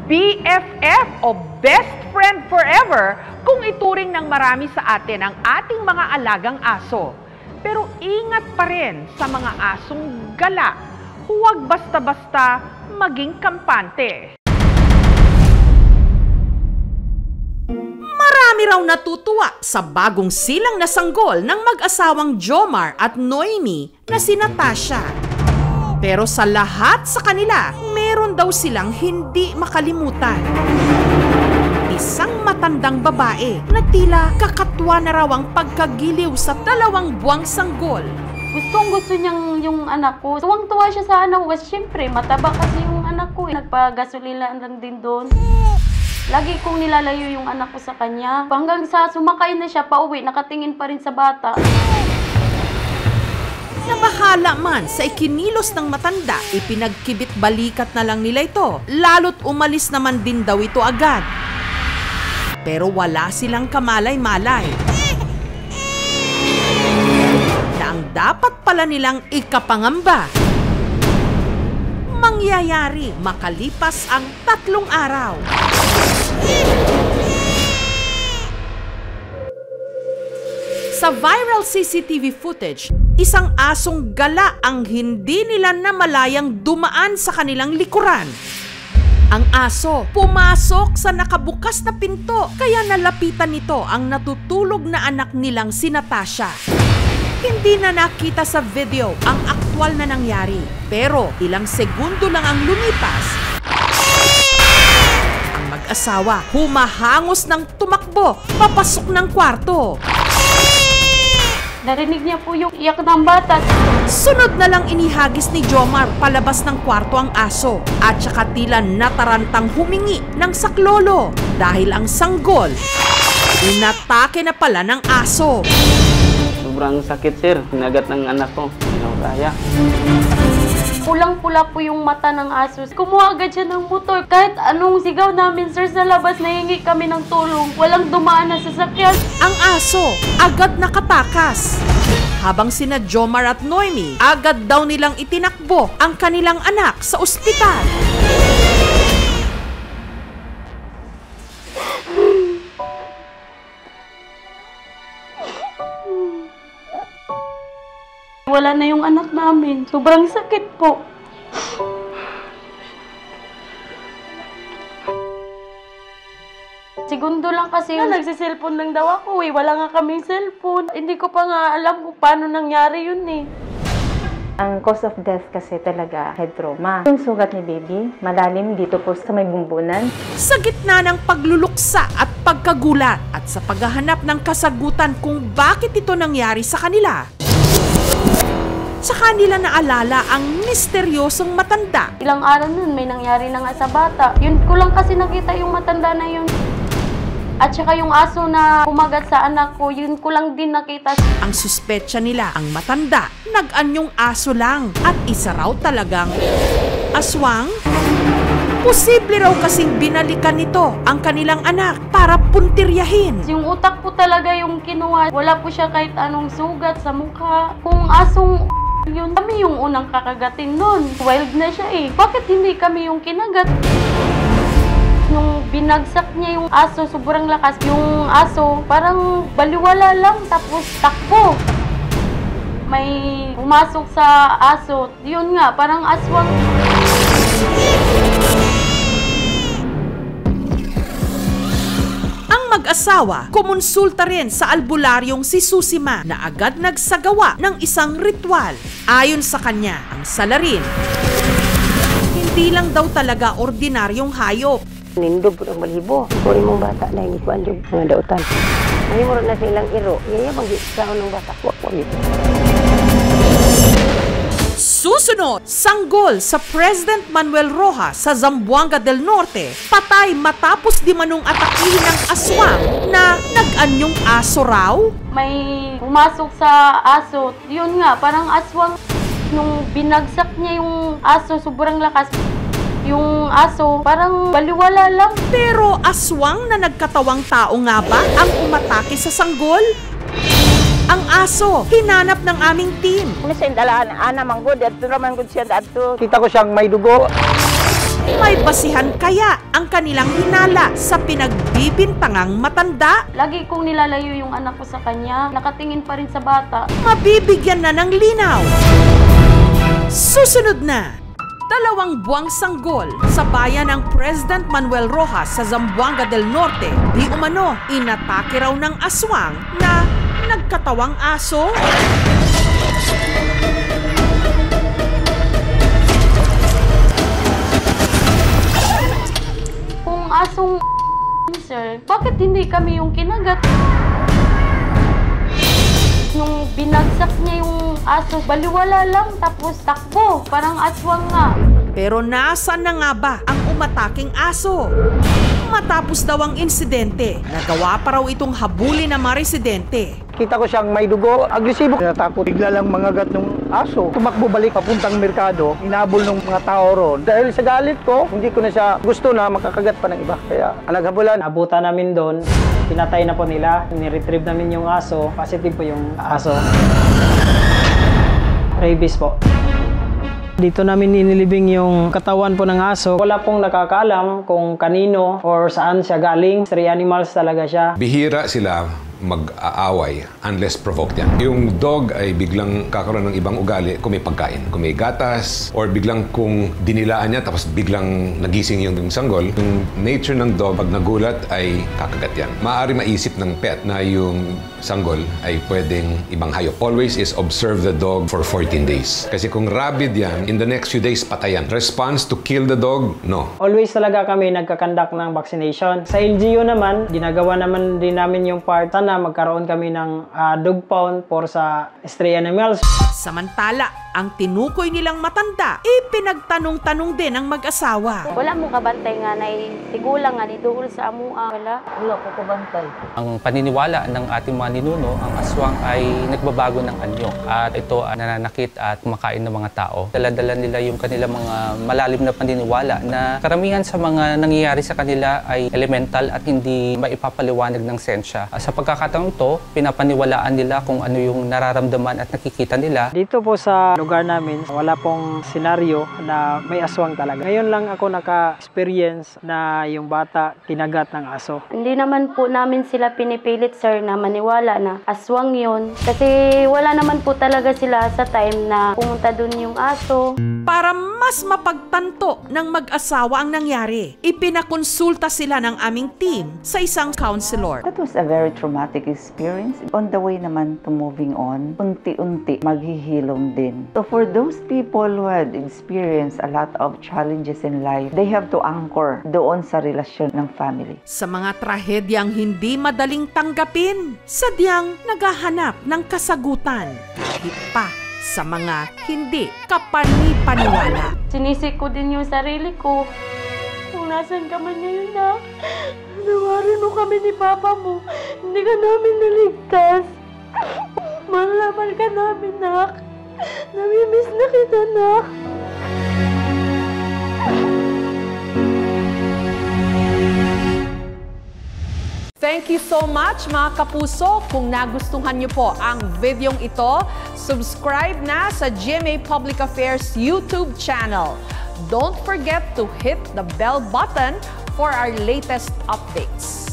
BFF o Best Friend Forever kung ituring ng marami sa atin ang ating mga alagang aso. Pero ingat pa rin sa mga asong gala. Huwag basta-basta maging kampante. Marami raw natutuwa sa bagong silang na sanggol ng mag-asawang Jomar at Noemi na si Natasha. Pero sa lahat sa kanila, meron daw silang hindi makalimutan. Isang matandang babae na tila kakatwa na raw ang pagkagiliw sa 2 buwang sanggol. Gustong-gusto niyang yung anak ko. Tuwang-tuwa siya sa anak ko. Siyempre, mataba kasi yung anak ko. Nagpagasolina lang din doon. Lagi kong nilalayo yung anak ko sa kanya. Hanggang sa sumakay na siya pauwi, nakatingin pa rin sa bata. Nabahala man sa ikinilos ng matanda, ipinagkibit balikat na lang nila ito. Lalo't umalis naman din daw ito agad. Pero wala silang kamalay-malay na ang dapat pala nilang ikapangamba mangyayari makalipas ang 3 araw. Sa viral CCTV footage, isang asong gala ang hindi nila namalayang dumaan sa kanilang likuran. Ang aso pumasok sa nakabukas na pinto, kaya nalapitan nito ang natutulog na anak nilang si Natasha. Hindi na nakita sa video ang aktwal na nangyari, pero ilang segundo lang ang lumipas. Ang mag-asawa humahangos ng tumakbo papasok ng kwarto. Narinig niya po yung iyak ng bata. Sunod na lang inihagis ni Jomar palabas ng kwarto ang aso at saka tila natarantang humingi ng saklolo dahil ang sanggol inatake na pala ng aso. Sobrang sakit, sir. Hinagat ng anak ko. Hindi na kaya. Pulang-pula po yung mata ng aso. Kumuha agad siya ng motor. Kahit anong sigaw namin, sir, sa labas, nahingi kami ng tulong. Walang dumaan na sasakyan. Ang aso agad nakatakas. Habang sina Jomar at Noemi, agad daw nilang itinakbo ang kanilang anak sa ospital. Wala na yung anak namin. Sobrang sakit po. Segundo lang kasi yun. Nagsiselfon lang daw ako eh. Wala nga kaming cellphone. Hindi ko pa nga alam kung paano nangyari yun eh. Ang cause of death kasi talaga head trauma. Yung sugat ni baby, malalim dito po sa may bumbunan. Sa gitna ng pagluluksa at pagkagulat at sa paghahanap ng kasagutan kung bakit ito nangyari sa kanila, sa kanila naalala ang misteryosong matanda. Ilang araw nun, may nangyari na nga sa bata. Yun ko lang kasi nakita yung matanda na yun. At saka yung aso na kumagat sa anak ko, yun ko lang din nakita. Ang suspetsya nila, ang matanda, nag-anyong aso lang at isa raw talagang aswang. Posible raw kasing binalikan nito ang kanilang anak para puntiryahin. Yung utak po talaga yung kinuha. Wala po siya kahit anong sugat sa mukha. Kung asong yun, kami yung unang kakagatin nun. Wild na siya eh. Bakit hindi kami yung kinagat? Nung binagsak niya yung aso, sobrang lakas. Yung aso, parang baliwala lang, tapos takbo. May pumasok sa aso. Yun nga, parang aswang. Mag-asawa, kumonsulta rin sa albularyong si Susima na agad nagsagawa ng isang ritual. Ayon sa kanya, ang salarin, hindi lang daw talaga ordinaryong hayop. Nindog po ang balibo. Kuri mong bata na yung ikuan yung mga dautan. Ay mo na silang iro. Yaya bang gitsaon ng bata. Wak dito. Susunod, sanggol sa President Manuel Rojas sa Zamboanga del Norte, patay matapos di manong atakihin ng aswang na nag-anyong aso raw. May pumasok sa aso, yun nga, parang aswang. Nung binagsak niya yung aso, sobrang lakas. Yung aso, parang baliwala lang. Pero aswang na nagkatawang tao nga ba ang umatake sa sanggol? Ang aso, hinanap ng aming team. Kung sa indalaan, ana manggod, at naman gud siya dato. Kita ko siyang may dugo. May basihan kaya ang kanilang hinala sa pinagbibintangang matanda? Lagi kong nilalayo yung anak ko sa kanya. Nakatingin pa rin sa bata. Mabibigyan na ng linaw. Susunod na, 2 buwang sanggol sa bayan ng President Manuel Rojas sa Zamboanga del Norte. Di umano, inatake raw ng aswang na nagkatawang aso. Kung asong sir, bakit hindi kami yung kinagat? Nung binagsak niya yung aso, baliwala lang, tapos takbo. Parang aswang nga. Pero nasaan na nga ba ang umataking aso? Matapos daw ang insidente, nagawa pa raw itong habulin ng mga residente. Kita ko siyang may dugo, agresibo. Natakot, bigla lang mangagat ng aso. Tumakbo balik papuntang merkado, inabol ng mga tao ron. Dahil sa galit ko, hindi ko na siya gusto na makakagat pa ng iba. Kaya naghabulan. Abutan namin doon, pinatay na po nila, ni-retrieve namin yung aso, positive po yung aso. Rabies po. Dito namin inilibing yung katawan po ng aso. Wala pong nakakaalam kung kanino or saan siya galing. Stray animals talaga siya. Bihira sila mag-aaway unless provoked yan. Yung dog ay biglang kakaroon ng ibang ugali kung may pagkain. Kung may gatas or biglang kung dinilaan niya tapos biglang nagising yung sanggol. Yung nature ng dog pag nagulat ay kakagat yan. Maaari maisip ng pet na yung sanggol ay pwedeng ibang hayop. Always is observe the dog for 14 days. Kasi kung rabid yan, in the next few days patayan. Response to kill the dog? No. Always talaga kami nagkakandak ng vaccination. Sa LGU naman, ginagawa naman din namin yung part na magkaroon kami ng dog pound for sa stray animals. Samantala, ang tinukoy nilang matanda, ipinagtanong-tanong din ng mag-asawa. Wala mo kabantay nga na tigulang nga ni duhol sa amua. Wala. Wala ko kabantay. Ang paniniwala ng ating mga ninuno, ang aswang ay nagbabago ng anyo. At ito ay nananakit at kumakain ng mga tao. Dala-dala nila yung kanilang mga malalim na paniniwala na karamihan sa mga nangyayari sa kanila ay elemental at hindi maipapaliwanag ng sensya. Sa pagkakataon ito, pinapaniwalaan nila kung ano yung nararamdaman at nakikita nila. Dito po sa lugar namin, wala pong senaryo na may aswang talaga. Ngayon lang ako naka-experience na yung bata kinagat ng aso. Hindi naman po namin sila pinipilit, sir, na maniwala na aswang yun. Kasi wala naman po talaga sila sa time na pumunta dun yung aso. Para mas mapagtanto ng mag-asawa ang nangyari, ipinakonsulta sila ng aming team sa isang counselor. That was a very traumatic experience. On the way naman to moving on, unti-unti maghihilom din. So for those people who had experienced a lot of challenges in life, they have to anchor doon sa relasyon ng family. Sa mga trahedyang hindi madaling tanggapin, sadyang naghahanap ng kasagutan. Higit pa sa mga hindi kapani-paniwala. Sinisik ko din yung sarili ko. Kung nasan ka man ngayon, nak, nawarin mo kami ni Papa mo. Hindi ka namin naligtas. Mahal ka namin, nak. Namimiss na kita, nak. Thank you so much mga kapuso. Kung nagustuhan niyo po ang videong ito, subscribe na sa GMA Public Affairs YouTube channel. Don't forget to hit the bell button for our latest updates.